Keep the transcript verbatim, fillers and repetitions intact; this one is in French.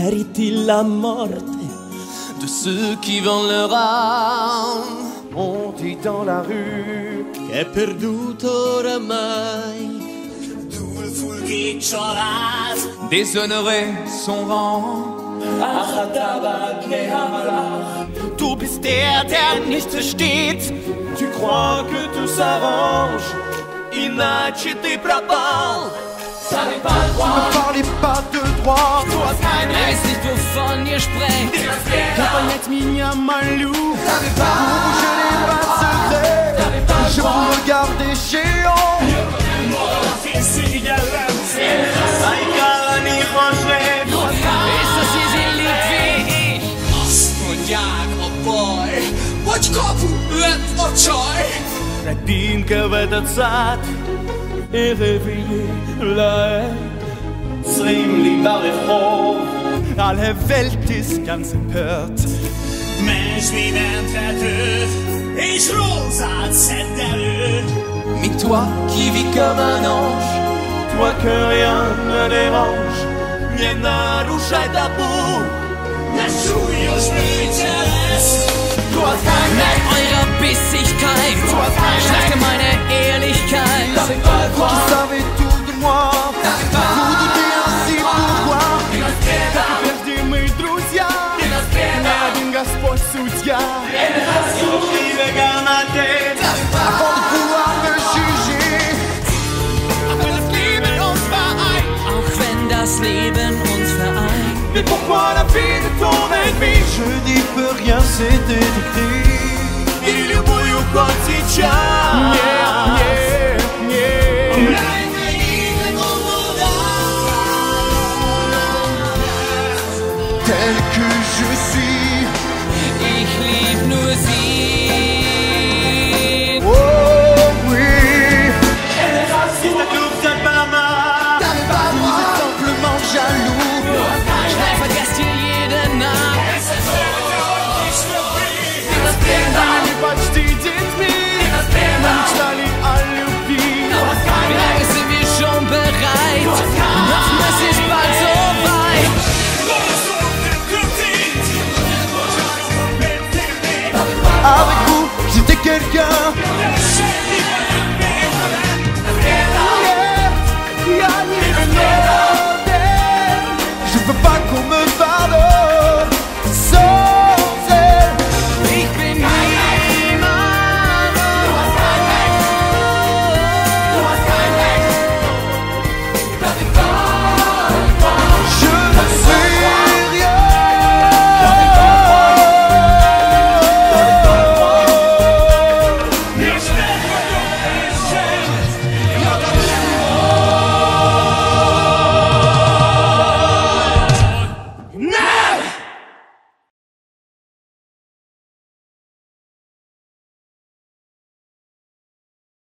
mérite la morte de ceux qui vendent leur âme. On dit dans la rue che è perduto oramai. Tout fulgit chorat, Déshonorer son rang. du bist der, der nicht versteht. Tu crois que tout s'arrange, Иначе ты пропал. ne parlez pas de droit. Du hast kein Er Recht. weiß nicht, wovon ihr sprecht. Compagnet меня малю, vous je n'ai pas de secret. Je vous regarde géant. אני חושב Ist das hier sie liebt wie ich? Як, о бой, Очкову, лед очой. Radinka ודצת, הרביעי לעת. עשרים לי ברחוב, על הוולטיס ganz empört. Mensch wie ventre ich rosa zedder. Mais toi qui vis comme un ange, Toi que rien ne dérange, nie naruszaj tabu. Naschuj Speeches. Du hast kein mit Recht. eurer Bissigkeit, schlachtet meine Ehrlichkeit. Vous savez tout de moi, vous doutez ainsi pourquoi. Прежде мы друзья, ни один Господь судья. Avant de pouvoir me juger, Auch wenn das Leben uns vereint. mais pourquoi la vie de ton ennemi? Je n'y peux rien, c'était écrit. И любую хоть сейчас. Yeah, yeah, yeah. Tel que je suis, Ich lieb nur sie. oh oui. Vous êtes simplement jaloux. Schnell vergesst ihr jede Nacht. Они почти детьми, но мечтали